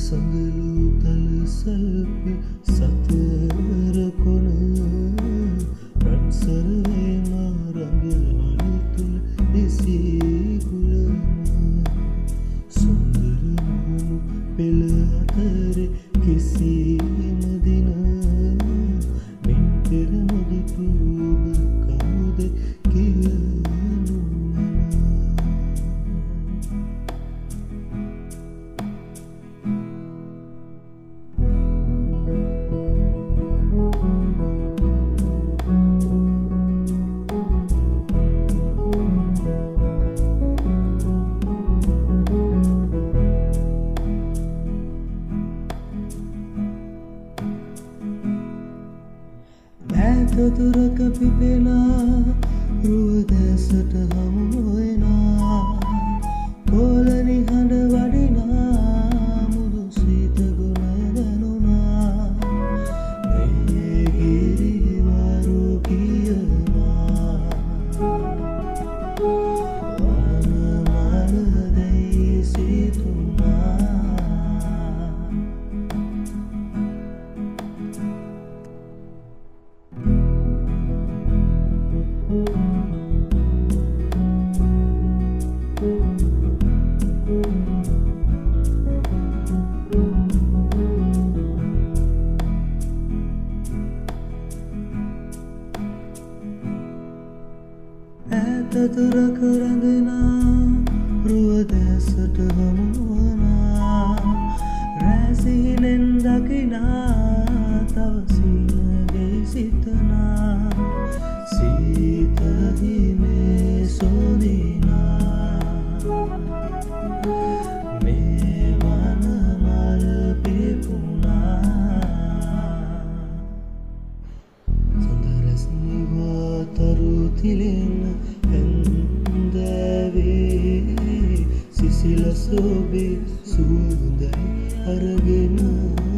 සඳලු තල සල්ප සතර කොන රන්සරේ මරඟ හලු තුල දෙසී ගුලම සුන්දර මුහුණු පෙළ අතරේ කිසිම දින මින් පෙර නොදුටු ඔබ කවුද කියනු දුරක පිපෙනා රුවදැසට හමු නොවෙනා කොලනි හඬ වඩිනා මුදු සීත ගුණ දැනුනා ඒ ගිරිවරු කියනා වනමල දැයි සිතුනා දුරක රැඳෙනා රුවදැසට හමුවනා රැසිහිනෙන් දකිනා තව සීනගේ සිතනා සීතහිමේ සොදිනා මේ වනමල පිපුනා සොඳරැස්නිවා තරු තිලෙන සිසිල සෝබේ සුවඳයි අරගෙන